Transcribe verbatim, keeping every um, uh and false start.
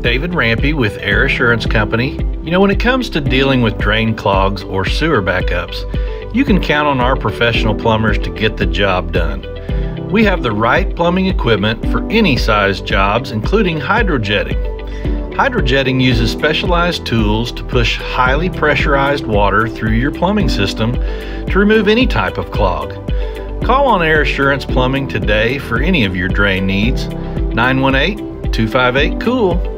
David Rampy with Air Assurance Company. You know, when it comes to dealing with drain clogs or sewer backups, you can count on our professional plumbers to get the job done. We have the right plumbing equipment for any size jobs, including hydrojetting. Hydrojetting uses specialized tools to push highly pressurized water through your plumbing system to remove any type of clog. Call on Air Assurance Plumbing today for any of your drain needs. nine one eight, two five eight, C O O L